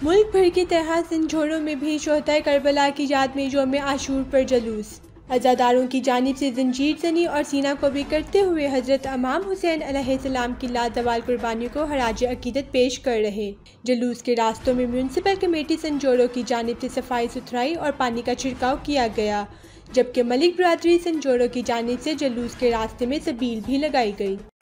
मुल्क भर की तरह संझोरों में भी शोहदाए करबला की याद में यौम आशूर पर जुलूस। अज़ादारों की जानिब से जंजीर ज़नी और सीना को भी करते हुए हज़रत इमाम हुसैन अलैहिस्सलाम की लाजवाल कुर्बानियों को खराज अकीदत पेश कर रहे। जुलूस के रास्तों में म्यूनसिपल कमेटी संजोरों की जानिब से सफाई सुथराई और पानी का छिड़काव किया गया, जबकि मलिक बरादरी संजोरों की जानिब से जुलूस के रास्ते में सबील भी लगाई गई।